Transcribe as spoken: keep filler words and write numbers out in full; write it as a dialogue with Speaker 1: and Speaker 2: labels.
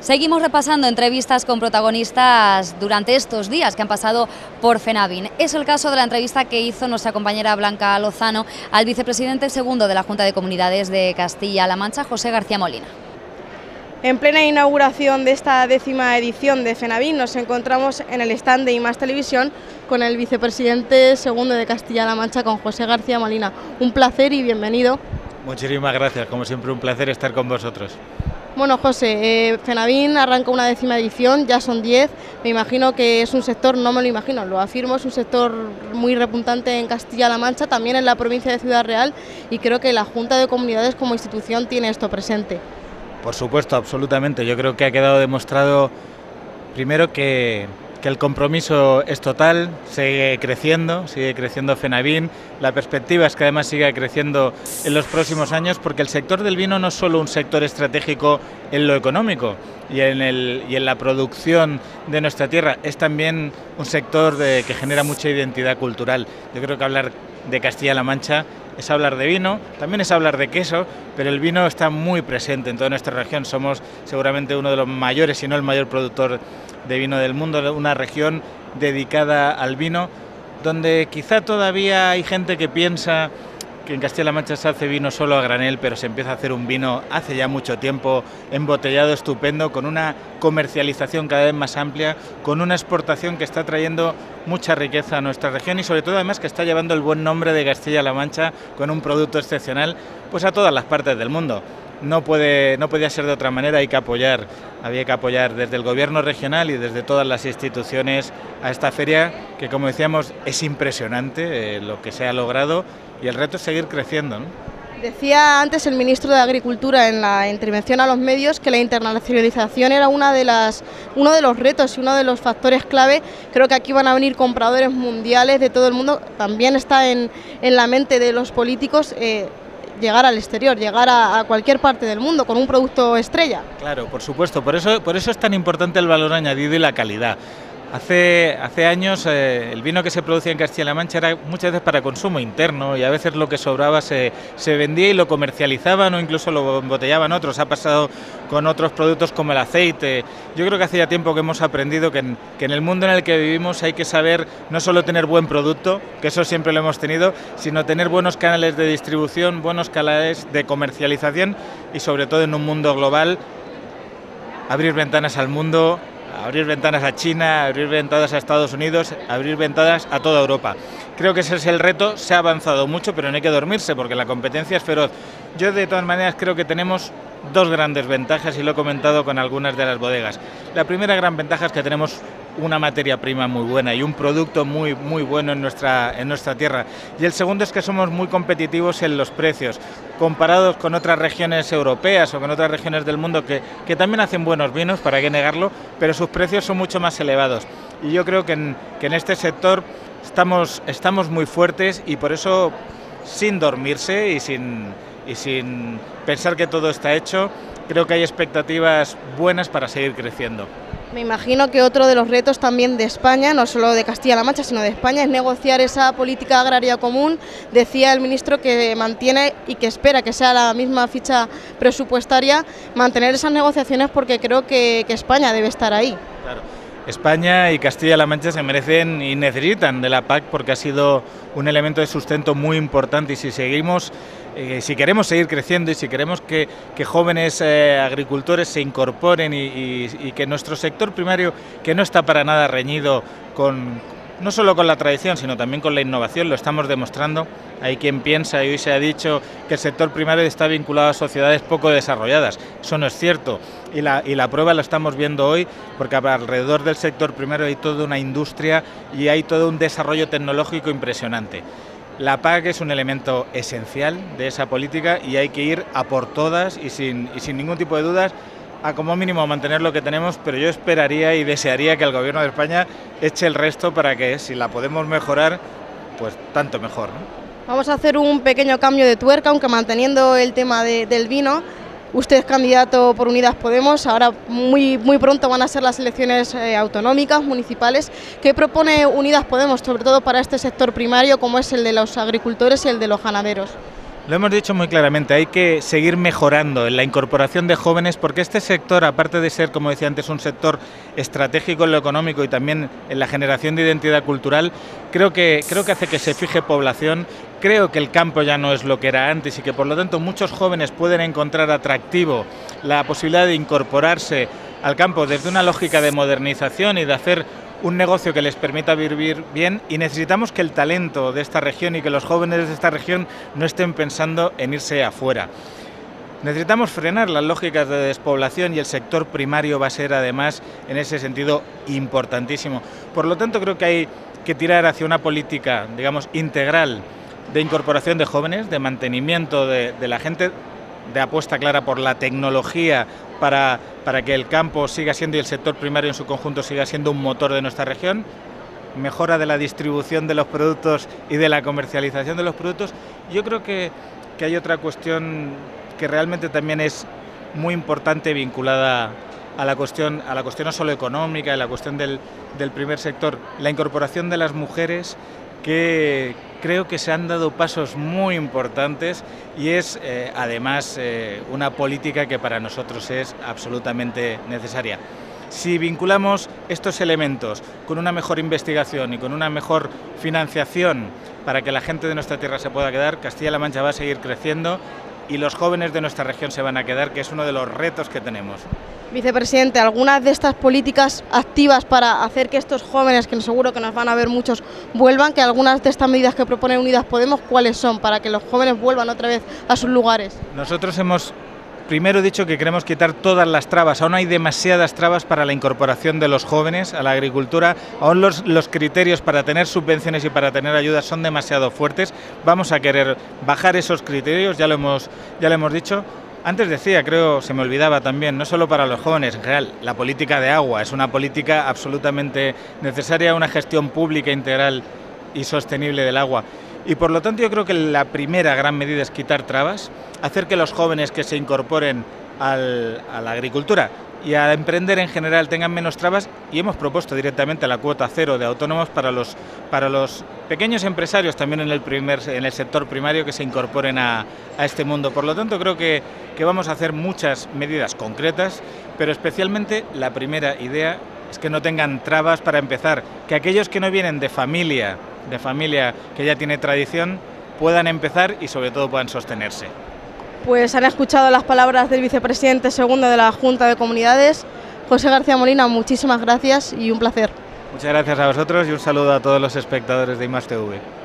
Speaker 1: Seguimos repasando entrevistas con protagonistas durante estos días que han pasado por FENAVIN. Es el caso de la entrevista que hizo nuestra compañera Blanca Lozano al vicepresidente segundo de la Junta de Comunidades de Castilla-La Mancha, José García Molina.
Speaker 2: En plena inauguración de esta décima edición de FENAVIN nos encontramos en el stand de IMAX Televisión con el vicepresidente segundo de Castilla-La Mancha, con José García Molina. Un placer y bienvenido.
Speaker 3: Muchísimas gracias, como siempre un placer estar con vosotros.
Speaker 2: Bueno, José, eh, FENAVIN arranca una décima edición, ya son diez, me imagino que es un sector, no me lo imagino, lo afirmo, es un sector muy repuntante en Castilla-La Mancha, también en la provincia de Ciudad Real, y creo que la Junta de Comunidades como institución tiene esto presente.
Speaker 3: Por supuesto, absolutamente, yo creo que ha quedado demostrado primero que, que el compromiso es total, sigue creciendo, sigue creciendo FENAVIN, la perspectiva es que además siga creciendo en los próximos años, porque el sector del vino no es solo un sector estratégico en lo económico y en, el, y en la producción de nuestra tierra, es también un sector de, que genera mucha identidad cultural. Yo creo que hablar de Castilla-La Mancha es hablar de vino, también es hablar de queso, pero el vino está muy presente en toda nuestra región. Somos seguramente uno de los mayores, si no el mayor productor de vino del mundo, una región dedicada al vino, donde quizá todavía hay gente que piensa que en Castilla-La Mancha se hace vino solo a granel, pero se empieza a hacer un vino hace ya mucho tiempo, embotellado, estupendo, con una comercialización cada vez más amplia, con una exportación que está trayendo mucha riqueza a nuestra región y sobre todo además que está llevando el buen nombre de Castilla-La Mancha con un producto excepcional pues a todas las partes del mundo. No puede, no podía ser de otra manera, hay que apoyar, había que apoyar desde el gobierno regional y desde todas las instituciones a esta feria que, como decíamos, es impresionante eh, lo que se ha logrado y el reto es seguir creciendo, ¿no?
Speaker 2: Decía antes el ministro de Agricultura en la intervención a los medios que la internacionalización era una de las, uno de los retos y uno de los factores clave. Creo que aquí van a venir compradores mundiales de todo el mundo, también está en, en la mente de los políticos eh, llegar al exterior, llegar a, a cualquier parte del mundo con un producto estrella.
Speaker 3: Claro, por supuesto, por eso, por eso es tan importante el valor añadido y la calidad. Hace, hace años eh, el vino que se producía en Castilla-La Mancha era muchas veces para consumo interno y a veces lo que sobraba se, se vendía y lo comercializaban o incluso lo embotellaban otros. Ha pasado con otros productos como el aceite. Yo creo que hace ya tiempo que hemos aprendido que en, que en el mundo en el que vivimos hay que saber no solo tener buen producto, que eso siempre lo hemos tenido, sino tener buenos canales de distribución, buenos canales de comercialización y sobre todo en un mundo global, abrir ventanas al mundo, abrir ventanas a China, abrir ventanas a Estados Unidos, abrir ventanas a toda Europa. Creo que ese es el reto, se ha avanzado mucho, pero no hay que dormirse porque la competencia es feroz. Yo de todas maneras creo que tenemos dos grandes ventajas y lo he comentado con algunas de las bodegas. La primera gran ventaja es que tenemos una materia prima muy buena y un producto muy, muy bueno en nuestra, en nuestra tierra. Y el segundo es que somos muy competitivos en los precios, comparados con otras regiones europeas o con otras regiones del mundo que, que también hacen buenos vinos, para qué negarlo, pero sus precios son mucho más elevados. Y yo creo que en, que en este sector estamos, estamos muy fuertes y por eso, sin dormirse y sin, y sin pensar que todo está hecho, creo que hay expectativas buenas para seguir creciendo.
Speaker 2: Me imagino que otro de los retos también de España, no solo de Castilla-La Mancha, sino de España, es negociar esa política agraria común. Decía el ministro que mantiene y que espera que sea la misma ficha presupuestaria, mantener esas negociaciones porque creo que, que España debe estar ahí.
Speaker 3: Claro. España y Castilla-La Mancha se merecen y necesitan de la P A C porque ha sido un elemento de sustento muy importante y si seguimos, eh, si queremos seguir creciendo y si queremos que, que jóvenes eh, agricultores se incorporen y, y, y que nuestro sector primario, que no está para nada reñido con, no solo con la tradición, sino también con la innovación, lo estamos demostrando. Hay quien piensa, y hoy se ha dicho, que el sector primario está vinculado a sociedades poco desarrolladas. Eso no es cierto. Y la, y la prueba la estamos viendo hoy, porque alrededor del sector primario hay toda una industria y hay todo un desarrollo tecnológico impresionante. La P A C es un elemento esencial de esa política y hay que ir a por todas y sin, y sin ningún tipo de dudas, a como mínimo mantener lo que tenemos, pero yo esperaría y desearía que el Gobierno de España eche el resto para que, si la podemos mejorar, pues tanto mejor, ¿no?
Speaker 2: Vamos a hacer un pequeño cambio de tuerca, aunque manteniendo el tema de, del vino. Usted es candidato por Unidas Podemos, ahora muy, muy pronto van a ser las elecciones eh, autonómicas, municipales. ¿Qué propone Unidas Podemos, sobre todo para este sector primario, como es el de los agricultores y el de los ganaderos?
Speaker 3: Lo hemos dicho muy claramente, hay que seguir mejorando en la incorporación de jóvenes porque este sector, aparte de ser, como decía antes, un sector estratégico en lo económico y también en la generación de identidad cultural, creo que, creo que hace que se fije población, creo que el campo ya no es lo que era antes y que por lo tanto muchos jóvenes pueden encontrar atractivo la posibilidad de incorporarse al campo desde una lógica de modernización y de hacer un negocio que les permita vivir bien, y necesitamos que el talento de esta región y que los jóvenes de esta región no estén pensando en irse afuera. Necesitamos frenar las lógicas de despoblación y el sector primario va a ser además en ese sentido importantísimo. Por lo tanto creo que hay que tirar hacia una política, digamos, integral de incorporación de jóvenes, de mantenimiento de, de la gente, de apuesta clara por la tecnología para, para que el campo siga siendo y el sector primario en su conjunto siga siendo un motor de nuestra región, mejora de la distribución de los productos y de la comercialización de los productos. Yo creo que, que hay otra cuestión que realmente también es muy importante vinculada a la cuestión, a la cuestión no solo económica, a la cuestión del, del primer sector, la incorporación de las mujeres, que creo que se han dado pasos muy importantes y es eh, además eh, una política que para nosotros es absolutamente necesaria. Si vinculamos estos elementos con una mejor investigación y con una mejor financiación para que la gente de nuestra tierra se pueda quedar, Castilla-La Mancha va a seguir creciendo y los jóvenes de nuestra región se van a quedar, que es uno de los retos que tenemos.
Speaker 2: Vicepresidente, algunas de estas políticas activas para hacer que estos jóvenes, que seguro que nos van a ver muchos, vuelvan, que algunas de estas medidas que propone Unidas Podemos, ¿cuáles son para que los jóvenes vuelvan otra vez a sus lugares?
Speaker 3: Nosotros hemos primero dicho que queremos quitar todas las trabas. Aún hay demasiadas trabas para la incorporación de los jóvenes a la agricultura. Aún los, los criterios para tener subvenciones y para tener ayudas son demasiado fuertes. Vamos a querer bajar esos criterios, ya lo hemos, ya lo hemos dicho. Antes decía, creo, se me olvidaba también, no solo para los jóvenes, en general, la política de agua es una política absolutamente necesaria, una gestión pública integral y sostenible del agua. Y por lo tanto yo creo que la primera gran medida es quitar trabas, hacer que los jóvenes que se incorporen al, a la agricultura y a emprender en general tengan menos trabas, y hemos propuesto directamente la cuota cero de autónomos para los, para los pequeños empresarios también en el, primer, en el sector primario que se incorporen a, a este mundo. Por lo tanto creo que, que vamos a hacer muchas medidas concretas, pero especialmente la primera idea es que no tengan trabas para empezar, que aquellos que no vienen de familia, de familia que ya tiene tradición, puedan empezar y sobre todo puedan sostenerse.
Speaker 2: Pues han escuchado las palabras del vicepresidente segundo de la Junta de Comunidades, José García Molina. Muchísimas gracias y un placer.
Speaker 3: Muchas gracias a vosotros y un saludo a todos los espectadores de I más T V.